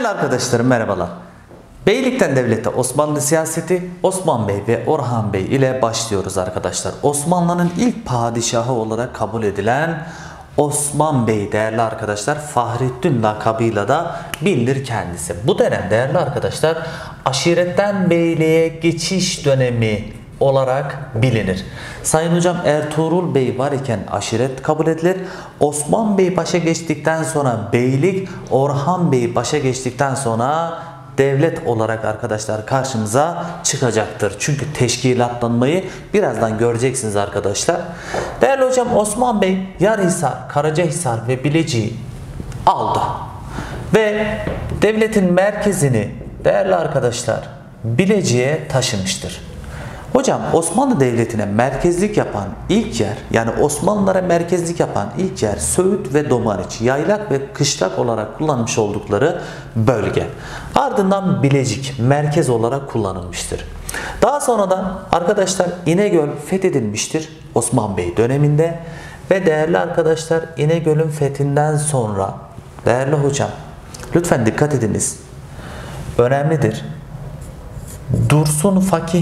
Değerli arkadaşlarım merhabalar. Beylikten devlete Osmanlı siyaseti Osman Bey ve Orhan Bey ile başlıyoruz arkadaşlar. Osmanlı'nın ilk padişahı olarak kabul edilen Osman Bey değerli arkadaşlar Fahrettin lakabıyla da bilinir kendisi. Bu dönem değerli arkadaşlar aşiretten beyliğe geçiş dönemi olarak bilinir. Sayın hocam Ertuğrul Bey var iken aşiret kabul edilir. Osman Bey başa geçtikten sonra beylik, Orhan Bey başa geçtikten sonra devlet olarak arkadaşlar karşımıza çıkacaktır. Çünkü teşkilatlanmayı birazdan göreceksiniz arkadaşlar. Değerli hocam Osman Bey Yarhisar, Karacahisar ve Bilecik'i aldı. Ve devletin merkezini değerli arkadaşlar Bilecik'e taşımıştır. Hocam Osmanlı Devleti'ne merkezlik yapan ilk yer, yani Osmanlılara merkezlik yapan ilk yer Söğüt ve Domaniç, yaylak ve kışlak olarak kullanmış oldukları bölge. Ardından Bilecik merkez olarak kullanılmıştır. Daha sonra da arkadaşlar İnegöl fethedilmiştir Osman Bey döneminde ve değerli arkadaşlar İnegöl'ün fethinden sonra değerli hocam lütfen dikkat ediniz. Önemlidir. Dursun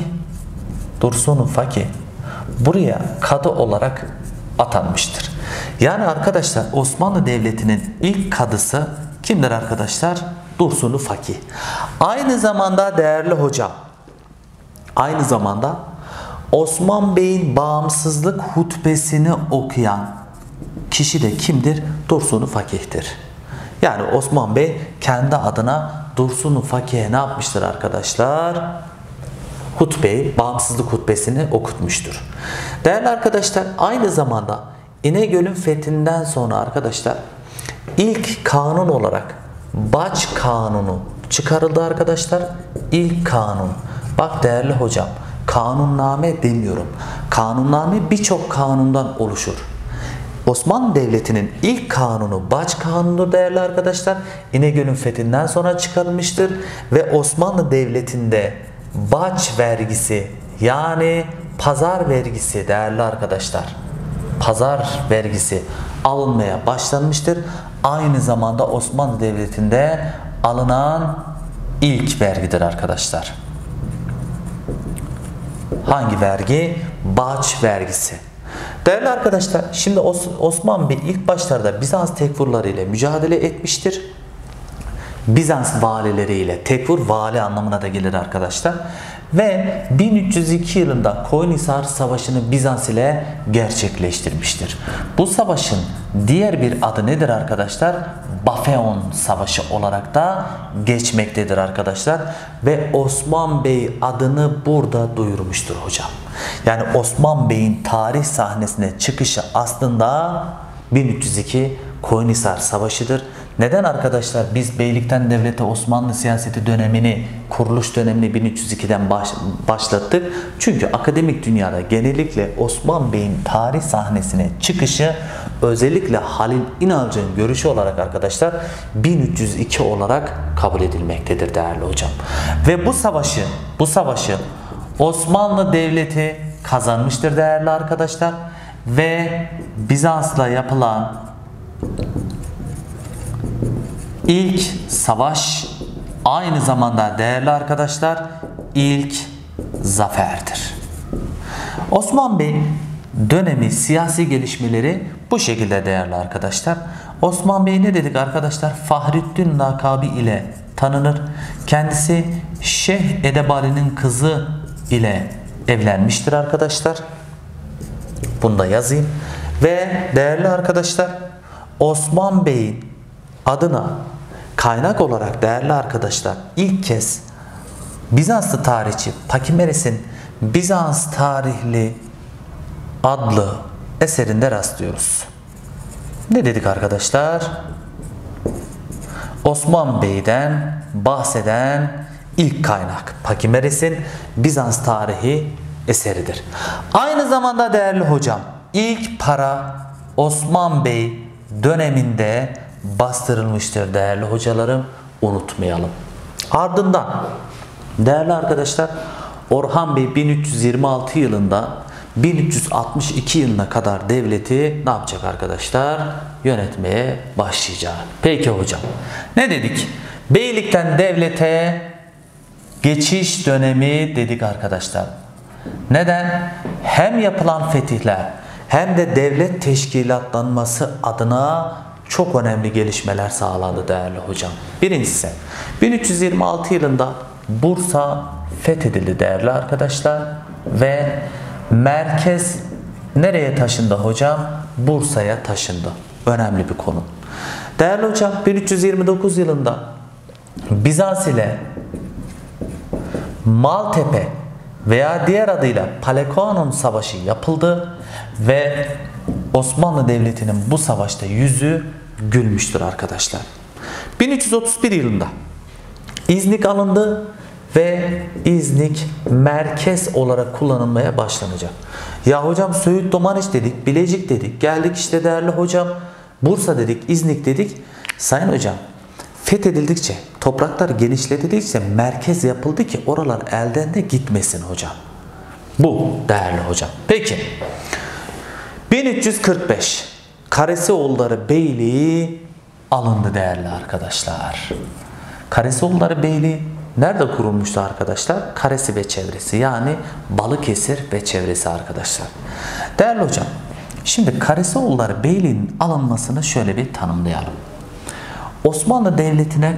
Fakih buraya kadı olarak atanmıştır. Yani arkadaşlar Osmanlı Devleti'nin ilk kadısı kimdir arkadaşlar? Dursun Fakih. Aynı zamanda değerli hocam, aynı zamanda Osman Bey'in bağımsızlık hutbesini okuyan kişi de kimdir? Dursun Fakih'tir. Yani Osman Bey kendi adına Dursun Fakih'e ne yapmıştır arkadaşlar? Hutbeyi, bağımsızlık hutbesini okutmuştur. Değerli arkadaşlar aynı zamanda İnegöl'ün fethinden sonra arkadaşlar ilk kanun olarak Baç Kanunu çıkarıldı arkadaşlar. İlk kanun. Bak değerli hocam kanunname demiyorum. Kanunname birçok kanundan oluşur. Osmanlı Devleti'nin ilk kanunu Baç Kanunu'dur değerli arkadaşlar. İnegöl'ün fethinden sonra çıkarılmıştır ve Osmanlı Devleti'nde baç vergisi yani pazar vergisi değerli arkadaşlar pazar vergisi alınmaya başlanmıştır. Aynı zamanda Osmanlı Devleti'nde alınan ilk vergidir arkadaşlar. Hangi vergi? Baç vergisi. Değerli arkadaşlar şimdi Osman Bey ilk başlarda Bizans tekfurları ile mücadele etmiştir. Bizans valileriyle, tekfur vali anlamına da gelir arkadaşlar. Ve 1302 yılında Koyunhisar Savaşı'nı Bizans ile gerçekleştirmiştir. Bu savaşın diğer bir adı nedir arkadaşlar? Bafeon Savaşı olarak da geçmektedir arkadaşlar. Ve Osman Bey adını burada duyurmuştur hocam. Yani Osman Bey'in tarih sahnesine çıkışı aslında 1302 Koyunhisar Savaşı'dır. Neden arkadaşlar biz beylikten devlete Osmanlı siyaseti dönemini, kuruluş dönemini 1302'den başlattık? Çünkü akademik dünyada genellikle Osman Bey'in tarih sahnesine çıkışı özellikle Halil İnalcı'nın görüşü olarak arkadaşlar 1302 olarak kabul edilmektedir değerli hocam. Ve bu savaşı Osmanlı Devleti kazanmıştır değerli arkadaşlar. Ve Bizans'la yapılan İlk savaş aynı zamanda değerli arkadaşlar ilk zaferdir. Osman Bey dönemi siyasi gelişmeleri bu şekilde değerli arkadaşlar. Osman Bey ne dedik arkadaşlar? Fahrettin lakabı ile tanınır. Kendisi Şeyh Edebali'nin kızı ile evlenmiştir arkadaşlar. Bunu da yazayım. Ve değerli arkadaşlar Osman Bey'in adına kaynak olarak değerli arkadaşlar ilk kez Bizanslı tarihçi Pakimeres'in Bizans Tarihli adlı eserinde rastlıyoruz. Ne dedik arkadaşlar? Osman Bey'den bahseden ilk kaynak Pakimeres'in Bizans Tarihi eseridir. Aynı zamanda değerli hocam ilk para Osman Bey döneminde bastırılmıştır değerli hocalarım, unutmayalım. Ardından değerli arkadaşlar Orhan Bey 1326 yılında 1362 yılına kadar devleti ne yapacak arkadaşlar? Yönetmeye başlayacak. Peki hocam ne dedik? Beylikten devlete geçiş dönemi dedik arkadaşlar. Neden? Hem yapılan fetihler hem de devlet teşkilatlanması adına çok önemli gelişmeler sağladı değerli hocam. Birincisi 1326 yılında Bursa fethedildi değerli arkadaşlar ve merkez nereye taşındı hocam? Bursa'ya taşındı. Önemli bir konu. Değerli hocam 1329 yılında Bizans ile Maltepe veya diğer adıyla Paleokon Savaşı yapıldı ve Osmanlı Devleti'nin bu savaşta yüzü gülmüştür arkadaşlar. 1331 yılında İznik alındı ve İznik merkez olarak kullanılmaya başlanacak. Ya hocam Söğüt Domaniç dedik, Bilecik dedik, geldik işte değerli hocam Bursa dedik, İznik dedik. Sayın hocam fethedildikçe, topraklar genişletildikçe merkez yapıldı ki oralar elden de gitmesin hocam. Bu değerli hocam. Peki 1345 Karesioğulları Beyliği alındı değerli arkadaşlar. Karesioğulları Beyliği nerede kurulmuştu arkadaşlar? Karesi ve çevresi, yani Balıkesir ve çevresi arkadaşlar. Değerli hocam, şimdi Karesioğulları Beyliği'nin alınmasını şöyle bir tanımlayalım. Osmanlı Devleti'ne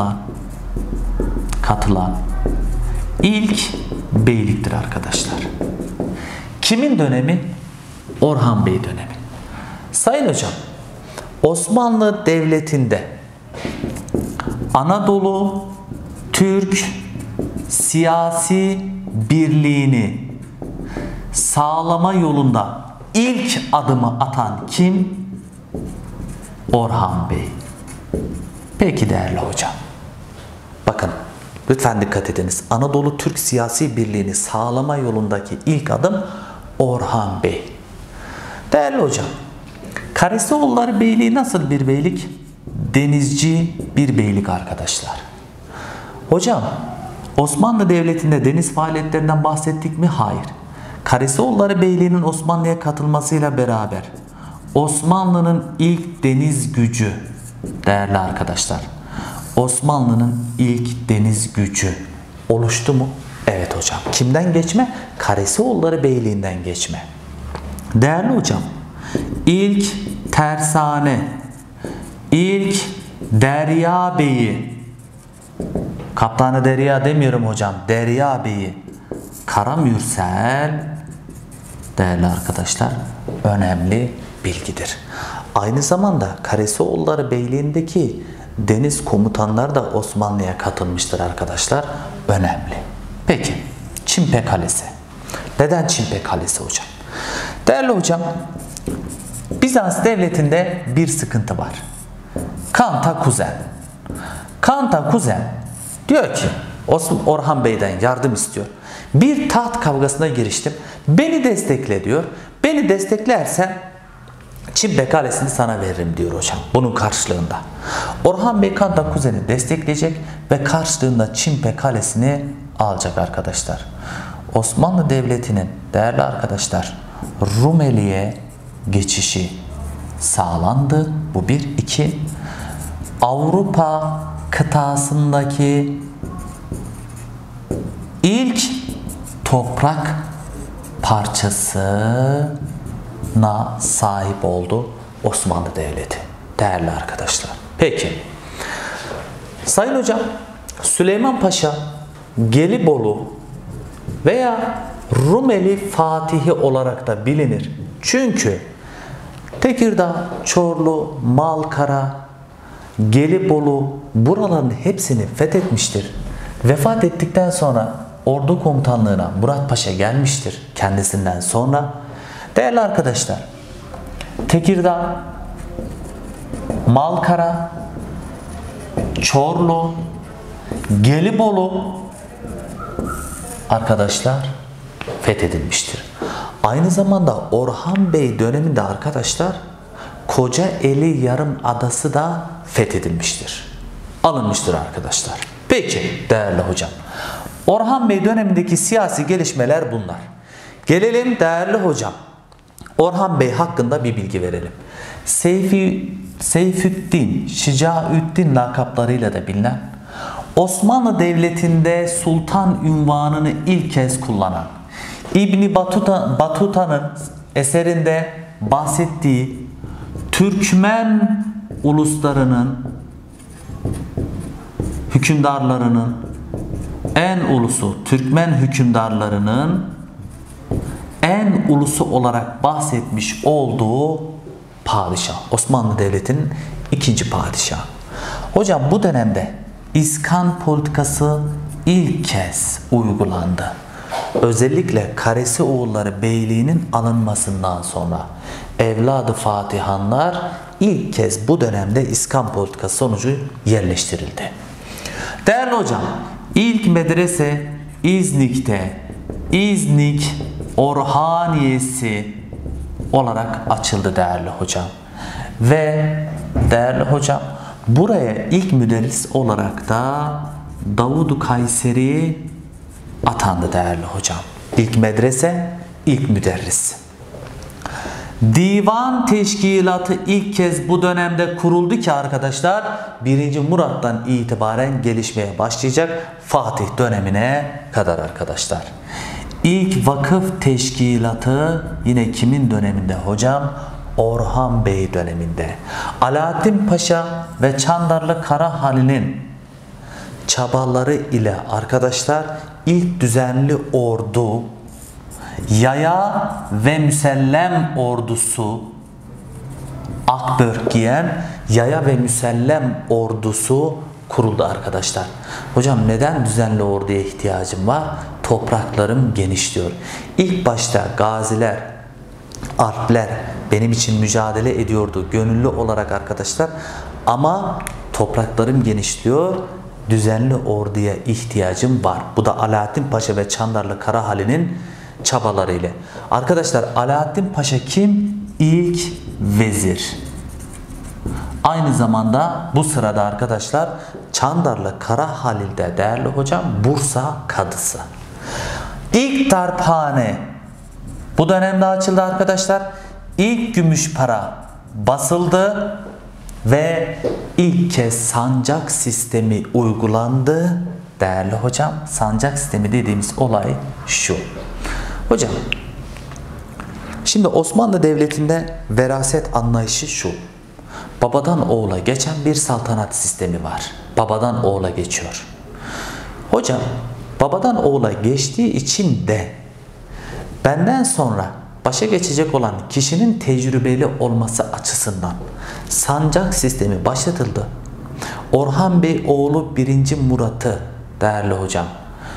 katılan ilk beyliktir arkadaşlar. Kimin dönemi? Orhan Bey dönemi. Sayın hocam, Osmanlı Devleti'nde Anadolu Türk siyasi birliğini sağlama yolunda ilk adımı atan kim? Orhan Bey. Peki değerli hocam. Bakın lütfen dikkat ediniz. Anadolu Türk siyasi birliğini sağlama yolundaki ilk adım Orhan Bey. Değerli hocam, Karesioğulları Beyliği nasıl bir beylik? Denizci bir beylik arkadaşlar. Hocam, Osmanlı Devleti'nde deniz faaliyetlerinden bahsettik mi? Hayır. Karesioğulları Beyliği'nin Osmanlı'ya katılmasıyla beraber Osmanlı'nın ilk deniz gücü, değerli arkadaşlar, Osmanlı'nın ilk deniz gücü oluştu mu? Evet hocam. Kimden geçme? Karesioğulları Beyliği'nden geçme. Değerli hocam, ilk tersane, ilk Derya Bey'i, Kaptanı Derya demiyorum hocam, Derya Bey'i Karamürsel, değerli arkadaşlar, önemli bilgidir. Aynı zamanda Karesioğulları Beyliği'ndeki deniz komutanları da Osmanlı'ya katılmıştır arkadaşlar. Önemli. Peki Çimpe Kalesi. Neden Çimpe Kalesi hocam? Değerli hocam, Bizans Devleti'nde bir sıkıntı var. Kantakuzen. Kantakuzen diyor ki Orhan Bey'den yardım istiyor. Bir taht kavgasına giriştim. Beni destekle diyor. Beni desteklersen Çimpe Kalesi'ni sana veririm diyor hocam. Bunun karşılığında. Orhan Bey Kantakuzen'i destekleyecek ve karşılığında Çimpe Kalesi'ni alacak arkadaşlar. Osmanlı Devleti'nin değerli arkadaşlar Rumeli'ye geçişi sağlandı. Bu bir. İki, Avrupa kıtasındaki ilk toprak parçasına sahip oldu Osmanlı Devleti. Değerli arkadaşlar. Peki. Sayın hocam, Süleyman Paşa Gelibolu veya Rumeli Fatihi olarak da bilinir. Çünkü Tekirdağ, Çorlu, Malkara, Gelibolu buraların hepsini fethetmiştir. Vefat ettikten sonra ordu komutanlığına Murat Paşa gelmiştir kendisinden sonra. Değerli arkadaşlar, Tekirdağ, Malkara, Çorlu, Gelibolu arkadaşlar fethedilmiştir. Aynı zamanda Orhan Bey döneminde arkadaşlar Kocaeli Yarımadası da fethedilmiştir. Alınmıştır arkadaşlar. Peki değerli hocam, Orhan Bey dönemindeki siyasi gelişmeler bunlar. Gelelim değerli hocam, Orhan Bey hakkında bir bilgi verelim. Seyfüddin, Şicaüddin lakaplarıyla da bilinen Osmanlı Devleti'nde sultan unvanını ilk kez kullanan İbn Batuta'nın eserinde bahsettiği Türkmen uluslarının hükümdarlarının en ulusu, Türkmen hükümdarlarının en ulusu olarak bahsetmiş olduğu padişah. Osmanlı Devleti'nin ikinci padişahı. Hocam bu dönemde İskan politikası ilk kez uygulandı. Özellikle Karesi oğulları beyliğinin alınmasından sonra evladı Fatihanlar ilk kez bu dönemde İskan politikası sonucu yerleştirildi. Değerli hocam, ilk medrese İznik'te, İznik Orhaniyesi olarak açıldı değerli hocam. Ve değerli hocam, buraya ilk müderris olarak da Davud-u Kayseri atandı değerli hocam. İlk medrese, ilk müderris. Divan teşkilatı ilk kez bu dönemde kuruldu ki arkadaşlar 1. Murat'tan itibaren gelişmeye başlayacak Fatih dönemine kadar arkadaşlar. İlk vakıf teşkilatı yine kimin döneminde hocam? Orhan Bey döneminde. Alaaddin Paşa ve Çandarlı Karahan'ın çabaları ile arkadaşlar ilk düzenli ordu, yaya ve müsellem ordusu, akbörk giyen yaya ve müsellem ordusu kuruldu arkadaşlar. Hocam neden düzenli orduya ihtiyacım var? Topraklarım genişliyor. İlk başta gaziler, alpler benim için mücadele ediyordu gönüllü olarak arkadaşlar. Ama topraklarım genişliyor. Düzenli orduya ihtiyacım var. Bu da Alaaddin Paşa ve Çandarlı Karahali'nin çabalarıyla. Arkadaşlar Alaaddin Paşa kim? İlk vezir. Aynı zamanda bu sırada arkadaşlar Çandarlı Karahalil'de değerli hocam Bursa kadısı. İlk darphane bu dönemde açıldı arkadaşlar. İlk gümüş para basıldı ve ilk kez sancak sistemi uygulandı. Değerli hocam, sancak sistemi dediğimiz olay şu. Hocam, şimdi Osmanlı Devleti'nde veraset anlayışı şu. Babadan oğula geçen bir saltanat sistemi var. Babadan oğula geçiyor. Hocam, babadan oğula geçtiği için de benden sonra başa geçecek olan kişinin tecrübeli olması açısından sancak sistemi başlatıldı. Orhan Bey oğlu 1. Murat'ı değerli hocam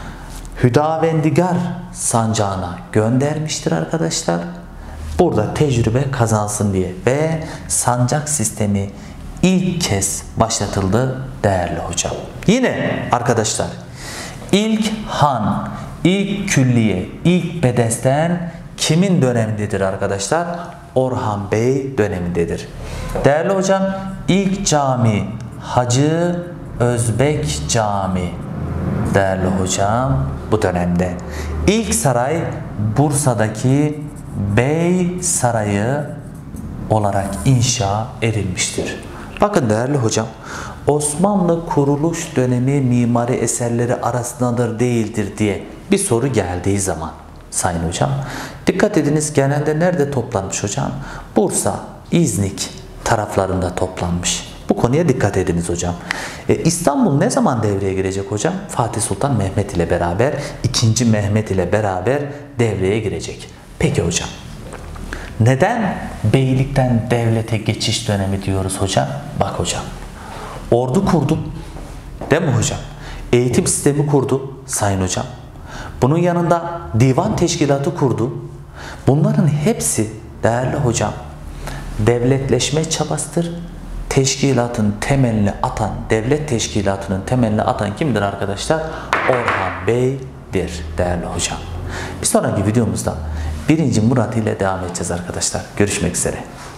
Hüdavendigar sancağına göndermiştir arkadaşlar. Burada tecrübe kazansın diye ve sancak sistemi ilk kez başlatıldı değerli hocam. Yine arkadaşlar ilk han, ilk külliye, ilk bedesten kimin dönemindedir arkadaşlar? Orhan Bey dönemindedir. Değerli hocam ilk cami Hacı Özbek Camii değerli hocam bu dönemde. İlk saray Bursa'daki Bey Sarayı olarak inşa edilmiştir. Bakın değerli hocam, Osmanlı kuruluş dönemi mimari eserleri arasındadır değildir diye bir soru geldiği zaman sayın hocam dikkat ediniz, genelde nerede toplanmış hocam? Bursa, İznik taraflarında toplanmış. Bu konuya dikkat ediniz hocam. İstanbul ne zaman devreye girecek hocam? Fatih Sultan Mehmet ile beraber, 2. Mehmet ile beraber devreye girecek. Peki hocam, neden beylikten devlete geçiş dönemi diyoruz hocam? Bak hocam, ordu kurdu değil mi hocam? Eğitim sistemi kurdu sayın hocam. Bunun yanında divan teşkilatı kurdu. Bunların hepsi değerli hocam devletleşme çabasıdır. Teşkilatın temelini atan, devlet teşkilatının temelini atan kimdir arkadaşlar? Orhan Bey'dir değerli hocam. Bir sonraki videomuzda 1. Murat ile devam edeceğiz arkadaşlar. Görüşmek üzere.